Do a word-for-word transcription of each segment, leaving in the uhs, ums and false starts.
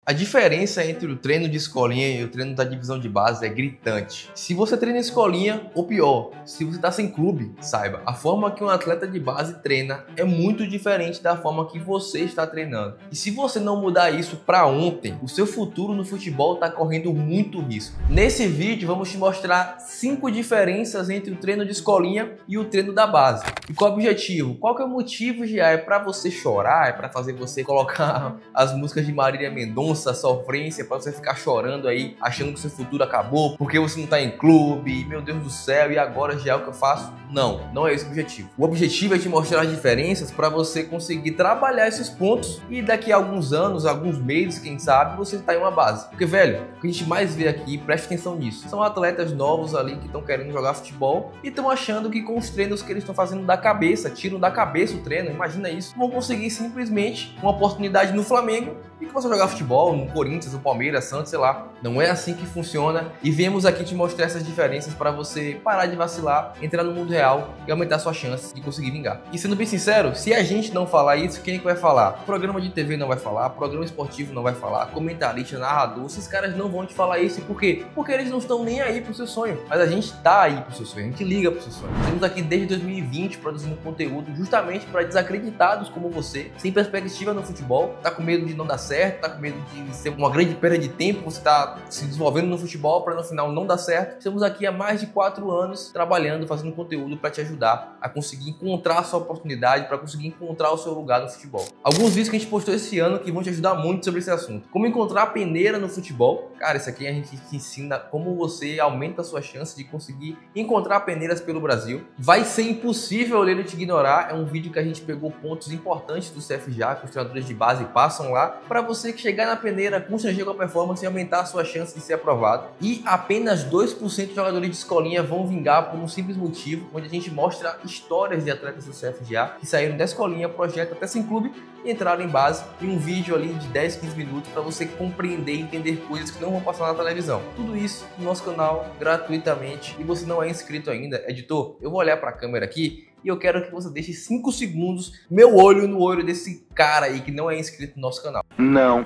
A diferença entre o treino de escolinha e o treino da divisão de base é gritante. Se você treina em escolinha, ou pior, se você está sem clube, saiba, a forma que um atleta de base treina é muito diferente da forma que você está treinando. E se você não mudar isso para ontem, o seu futuro no futebol está correndo muito risco. Nesse vídeo vamos te mostrar cinco diferenças entre o treino de escolinha e o treino da base. E qual é o objetivo? Qual que é o motivo, já é para você chorar, é para fazer você colocar as músicas de Marília Mendonça, sofrência, para você ficar chorando aí, achando que seu futuro acabou, porque você não tá em clube, meu Deus do céu, e agora já é o que eu faço? Não, não é esse o objetivo. O objetivo é te mostrar as diferenças para você conseguir trabalhar esses pontos e daqui a alguns anos, alguns meses, quem sabe, você tá em uma base. Porque, velho, o que a gente mais vê aqui, preste atenção nisso, são atletas novos ali que estão querendo jogar futebol e estão achando que com os treinos que eles estão fazendo da cabeça, tiram da cabeça o treino, imagina isso, vão conseguir simplesmente uma oportunidade no Flamengo e que você jogar futebol no Corinthians, no Palmeiras, Santos, sei lá. Não é assim que funciona e viemos aqui te mostrar essas diferenças para você parar de vacilar, entrar no mundo real e aumentar sua chance de conseguir vingar. E sendo bem sincero, se a gente não falar isso, quem é que vai falar? Programa de T V não vai falar, programa esportivo não vai falar, comentarista, narrador, esses caras não vão te falar isso. Por quê? Porque eles não estão nem aí pro seu sonho. Mas a gente tá aí pro seu sonho, a gente liga pro seu sonho. Estamos aqui desde dois mil e vinte produzindo conteúdo justamente para desacreditados como você, sem perspectiva no futebol, tá com medo de não dar certo, tá com medo de ser uma grande perda de tempo, você tá se desenvolvendo no futebol para no final não dar certo. Estamos aqui há mais de quatro anos trabalhando, fazendo conteúdo para te ajudar a conseguir encontrar a sua oportunidade, para conseguir encontrar o seu lugar no futebol. Alguns vídeos que a gente postou esse ano que vão te ajudar muito sobre esse assunto. Como encontrar a peneira no futebol. Cara, isso aqui a gente te ensina como você aumenta a sua chance de conseguir encontrar peneiras pelo Brasil. Vai ser impossível ele te ignorar. É um vídeo que a gente pegou pontos importantes do C F J, que os treinadores de base passam lá, para você que chegar na peneira, constranger com a performance e aumentar a sua chance de ser aprovado. E apenas dois por cento de jogadores de escolinha vão vingar por um simples motivo, onde a gente mostra histórias de atletas do C F J que saíram da escolinha, projeto até sem clube e entraram em base, em um vídeo ali de dez, quinze minutos para você compreender e entender coisas que não vão passar na televisão. Tudo isso no nosso canal gratuitamente. E você não é inscrito ainda, editor, eu vou olhar para a câmera aqui e eu quero que você deixe cinco segundos meu olho no olho desse cara aí que não é inscrito no nosso canal. Não.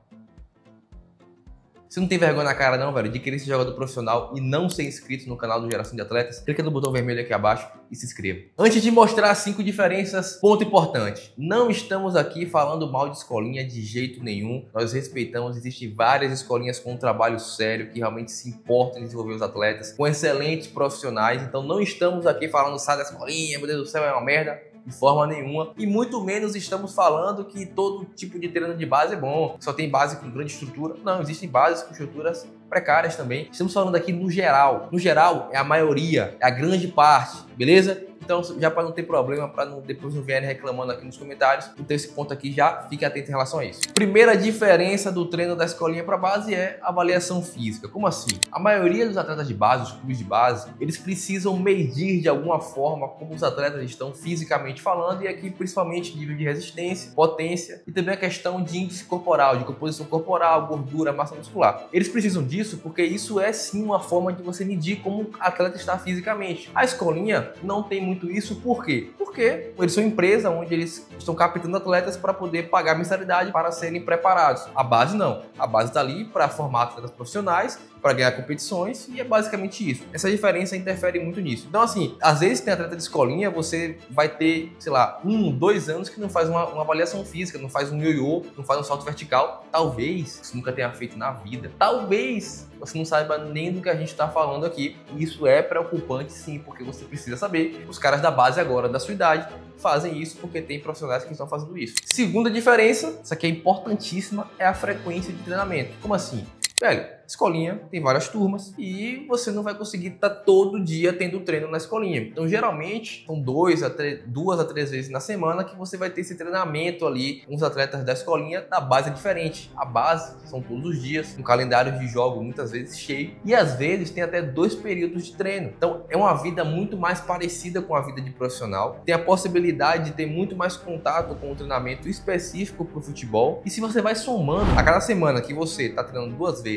Você não tem vergonha na cara não, velho, de querer ser jogador profissional e não ser inscrito no canal do Geração de Atletas? Clica no botão vermelho aqui abaixo e se inscreva. Antes de mostrar as cinco diferenças, ponto importante. Não estamos aqui falando mal de escolinha de jeito nenhum. Nós respeitamos, existem várias escolinhas com um trabalho sério que realmente se importam em desenvolver os atletas, com excelentes profissionais. Então não estamos aqui falando sai da escolinha, meu Deus do céu, é uma merda. De forma nenhuma, e muito menos estamos falando que todo tipo de treino de base é bom, só tem base com grande estrutura. Não, existem bases com estruturas precárias também. Estamos falando aqui no geral. No geral é a maioria, é a grande parte, beleza? Então, já para não ter problema, para não, depois não vierem reclamando aqui nos comentários, então esse ponto aqui já fique atento em relação a isso. Primeira diferença do treino da escolinha para base é a avaliação física. Como assim? A maioria dos atletas de base, os clubes de base, eles precisam medir de alguma forma como os atletas estão fisicamente falando, e aqui principalmente nível de resistência, potência e também a questão de índice corporal, de composição corporal, gordura, massa muscular. Eles precisam disso porque isso é sim uma forma de você medir como o atleta está fisicamente. A escolinha não tem muito isso, por quê? Porque eles são empresa onde eles estão captando atletas para poder pagar mensalidade para serem preparados. A base não. A base está ali para formar atletas profissionais, para ganhar competições, e é basicamente isso. Essa diferença interfere muito nisso. Então, assim, às vezes tem atleta de escolinha, você vai ter, sei lá, um, dois anos que não faz uma, uma avaliação física, não faz um ioiô, não faz um salto vertical. Talvez você nunca tenha feito na vida. Talvez você não saiba nem do que a gente está falando aqui. E isso é preocupante, sim, porque você precisa saber. Os caras da base agora, da sua idade, fazem isso porque tem profissionais que estão fazendo isso. Segunda diferença, isso aqui é importantíssima, é a frequência de treinamento. Como assim? Velho, escolinha tem várias turmas e você não vai conseguir estar todo dia tendo treino na escolinha. Então, geralmente, são dois a três, duas a três vezes na semana que você vai ter esse treinamento ali com os atletas da escolinha. Da base é diferente. A base são todos os dias, um calendário de jogo muitas vezes cheio e às vezes tem até dois períodos de treino. Então, é uma vida muito mais parecida com a vida de profissional. Tem a possibilidade de ter muito mais contato com o treinamento específico para o futebol. E se você vai somando a cada semana que você está treinando duas vezes ou três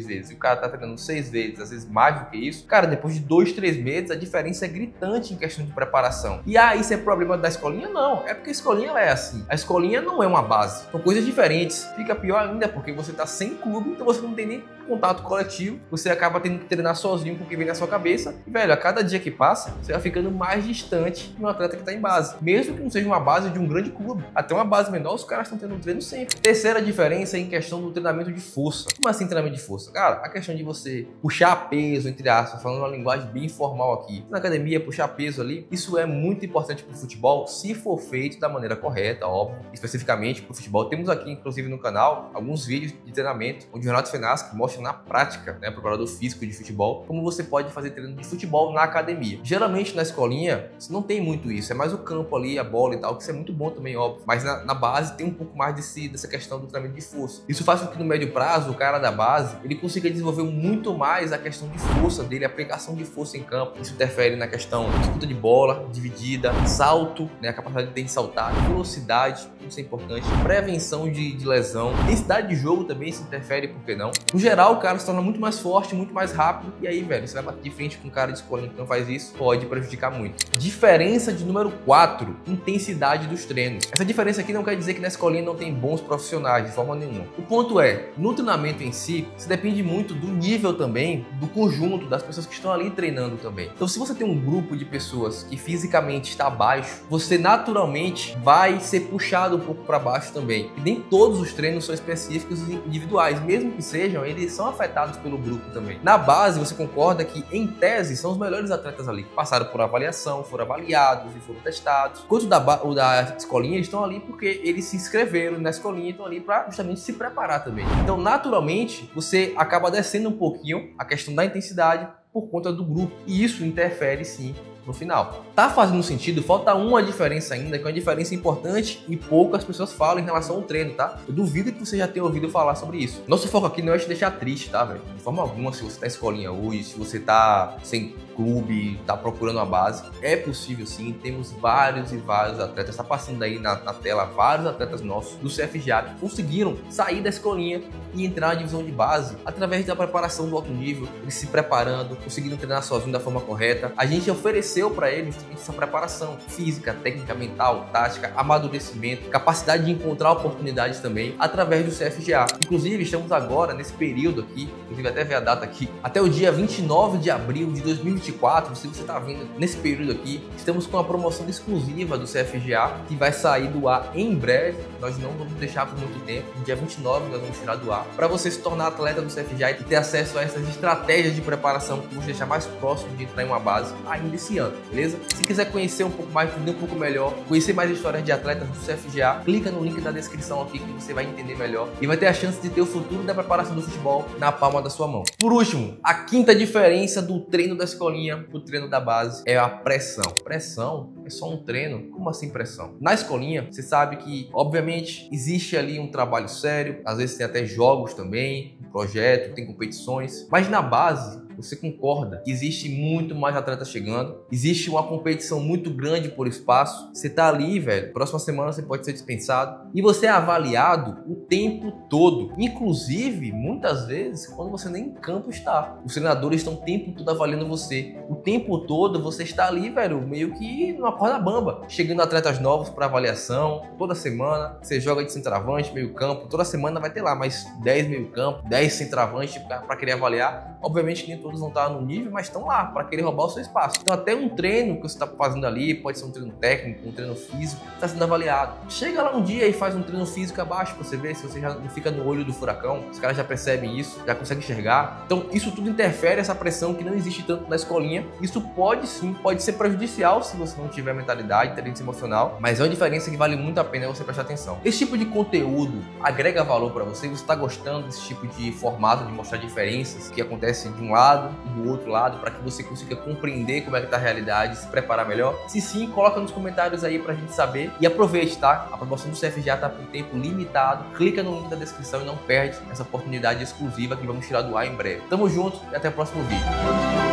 três vezes e o cara tá treinando seis vezes, às vezes mais do que isso, cara, depois de dois, três meses a diferença é gritante em questão de preparação. E aí, isso é problema da escolinha? Não, é porque a escolinha ela é assim. A escolinha não é uma base, são coisas diferentes. Fica pior ainda porque você tá sem clube, então você não tem nem contato coletivo, você acaba tendo que treinar sozinho com o que vem na sua cabeça. E, velho, a cada dia que passa, você vai ficando mais distante de um atleta que tá em base. Mesmo que não seja uma base de um grande clube. Até uma base menor, os caras estão tendo um treino sempre. Terceira diferença é em questão do treinamento de força. Como assim treinamento de força? Cara, a questão de você puxar peso, entre aspas, falando uma linguagem bem informal aqui. Na academia, puxar peso ali, isso é muito importante pro futebol, se for feito da maneira correta, óbvio. Especificamente pro futebol. Temos aqui, inclusive, no canal, alguns vídeos de treinamento, onde o Renato Fenaschi mostra na prática, né, preparador físico de futebol, como você pode fazer treino de futebol na academia. Geralmente na escolinha, você não tem muito isso, é mais o campo ali, a bola e tal, que isso é muito bom também, óbvio. Mas na, na base tem um pouco mais desse, dessa questão do treinamento de força. Isso faz com que no médio prazo, o cara da base, ele consiga desenvolver muito mais a questão de força dele, a aplicação de força em campo. Isso interfere na questão de disputa de bola, dividida, salto, né, a capacidade de saltar, velocidade, isso é importante, prevenção de, de lesão, intensidade de jogo também se interfere, por que não? No geral, o cara se torna muito mais forte, muito mais rápido, e aí, velho, você vai bater de frente com um cara de escolinha que não faz isso, pode prejudicar muito. Diferença de número quatro, intensidade dos treinos. Essa diferença aqui não quer dizer que na escolinha não tem bons profissionais, de forma nenhuma. O ponto é, no treinamento em si, isso depende muito do nível também, do conjunto das pessoas que estão ali treinando também. Então, se você tem um grupo de pessoas que fisicamente está abaixo, você naturalmente vai ser puxado um pouco para baixo também. E nem todos os treinos são específicos e individuais, mesmo que sejam, eles são afetados pelo grupo também. Na base, você concorda que, em tese, são os melhores atletas ali, que passaram por avaliação, foram avaliados e foram testados. Enquanto da, o da escolinha, eles estão ali porque eles se inscreveram na escolinha e estão ali para justamente se preparar também. Então, naturalmente, você acaba descendo um pouquinho a questão da intensidade por conta do grupo. E isso interfere, sim, no final. Tá fazendo sentido? Falta uma diferença ainda, que é uma diferença importante e poucas pessoas falam em relação ao treino, tá? Eu duvido que você já tenha ouvido falar sobre isso. Nosso foco aqui não é te deixar triste, tá, velho? De forma alguma, se você tá em escolinha hoje, se você tá sem clube, tá procurando uma base, é possível sim. Temos vários e vários atletas, tá passando aí na, na tela vários atletas nossos do C F G A que conseguiram sair da escolinha e entrar na divisão de base através da preparação do alto nível, eles se preparando, conseguindo treinar sozinho da forma correta. A gente ofereceu para eles essa preparação física, técnica, mental, tática, amadurecimento, capacidade de encontrar oportunidades também através do C F G A. Inclusive, estamos agora nesse período aqui, inclusive até ver a data aqui, até o dia vinte e nove de abril de dois mil e vinte e quatro, se você está vendo nesse período aqui, estamos com uma promoção exclusiva do C F G A que vai sair do ar em breve. Nós não vamos deixar por muito tempo. No dia vinte e nove nós vamos tirar do ar para você se tornar atleta do C F G A e ter acesso a essas estratégias de preparação que vão te deixar mais próximo de entrar em uma base ainda esse ano, beleza? Se quiser conhecer um pouco mais, entender um pouco melhor, conhecer mais histórias de atletas do C F G A, clica no link da descrição aqui que você vai entender melhor e vai ter a chance de ter o futuro da preparação do futebol na palma da sua mão. Por último, a quinta diferença do treino da escolinha pro treino da base é a pressão. Pressão é só um treino? Como assim pressão? Na escolinha, você sabe que, obviamente, existe ali um trabalho sério, às vezes tem até jogos também, um projeto, tem competições, mas na base, você concorda que existe muito mais atletas chegando, existe uma competição muito grande por espaço, você tá ali, velho, próxima semana você pode ser dispensado e você é avaliado o tempo todo, inclusive, muitas vezes, quando você nem em campo está. Os treinadores estão o tempo todo avaliando você, o tempo todo você está ali, velho, meio que numa corda bamba, chegando atletas novos para avaliação, toda semana, você joga de centroavante, meio campo, toda semana vai ter lá mais dez meio campo, dez centroavantes para querer avaliar, obviamente que nem todos vão estar no nível, mas estão lá para querer roubar o seu espaço. Então até um treino que você está fazendo ali, pode ser um treino técnico, um treino físico, está sendo avaliado. Chega lá um dia e faz um treino físico abaixo para você ver se você já não fica no olho do furacão, os caras já percebem isso, já conseguem enxergar. Então isso tudo interfere, essa pressão que não existe tanto na escolinha. Isso pode sim, pode ser prejudicial se você não tiver mentalidade, inteligência emocional, mas é uma diferença que vale muito a pena você prestar atenção. Esse tipo de conteúdo agrega valor para você? Você está gostando desse tipo de formato de mostrar diferenças que acontecem de um lado e do outro lado, para que você consiga compreender como é que tá a realidade e se preparar melhor? Se sim, coloca nos comentários aí pra gente saber e aproveite, tá? A promoção do C F G A tá por tempo limitado, clica no link da descrição e não perde essa oportunidade exclusiva que vamos tirar do ar em breve. Tamo junto e até o próximo vídeo.